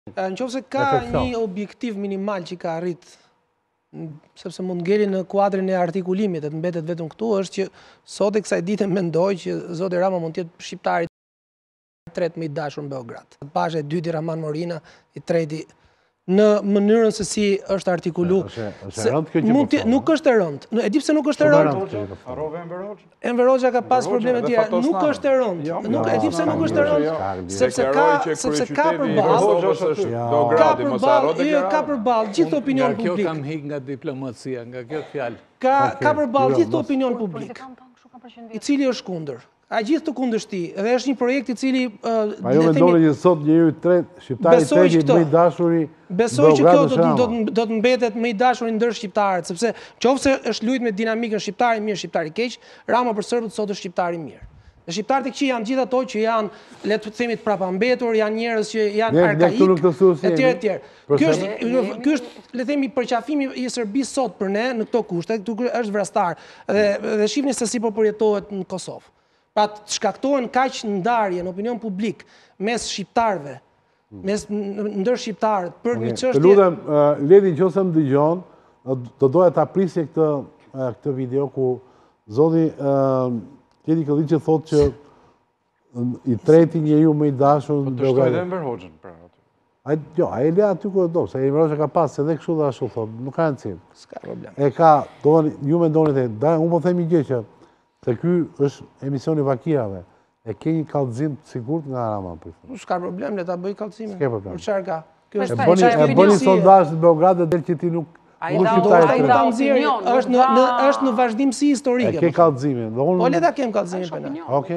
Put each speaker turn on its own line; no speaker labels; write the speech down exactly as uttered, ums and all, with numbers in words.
Në qoftë se ka një objektiv minimal që ka arrit, sepse mund ngeli në kuadrin e artikulimit, të mbetet vetëm këtu, është që sot e kësaj dite mendoj që zoti Rama mund të jetë shqiptari i tretë më i dashur në Beograd. Pasha e dyti Raman Morina, i treti në mënyrën se si është artikulu. Nuk është e rëndë. E di pse nuk është e rëndë.
Harrove Enver Hoxha?
Enver Hoxha ka pas probleme tjera. Nuk është e rëndë. E di pse nuk është e rëndë. Sepse ka sepse ka përballë. Ka përballë gjithë opinion publik.
Kjo kam hik nga diplomacia, nga kjo fjalë.
Ka përballë gjithë opinion publik, i cili është kundër. A gjithë të kundërshti, dhe është një projekt i cili...
A jo mendoni që sot njëri shqiptari treti më i dashuri...
Besoj që kjo do të mbetet më i dashuri ndër shqiptarët, sepse qofse është luajtur me dinamikën shqiptari mirë, shqiptari keq, Rama për serbët sot është shqiptari mirë. Dhe shqiptarët e këqij janë gjithë ato që janë, le të themi, të prapambetur, janë njerëz që janë arkaik, etj etj. Ky është, ky është, le të themi, përqafimi i Serbisë sot për ne në këto kushte, këtu është vrastar. Dhe shihni se si po përjetohet në Kosovë. Pra të shkaktohen kaq ndarje në opinion publik mes shqiptarëve, mes ndër shqiptarët për një çështje.
Të lutem, Ledi nëse më dëgjon, do doja ta prisje këtë këtë video ku zoti Ledi Kolliçi thotë që i treti njeriu më i dashur në Beograd.
Po të shtoj Enver Hoxhën pra aty.
Ai jo, ai le aty ku do, se Enver Hoxha ka pas edhe kështu dhe ashtu thotë, nuk ka rëndësi.
S'ka problem.
E ka, do ju mendoni se, unë po themi gjë që se ky është emisioni vakirave, e ke një kallëzim të sigurt nga Rama.
S'ka problem, le ta bëj kallëzimin.
S'ke problem.
Për çfarë ka?
E bëni sondazh në Beograd dhe që ti nuk
është në vazhdimsi historike.
E ke kallëzimin.
Po le ta kem kallëzimin penal.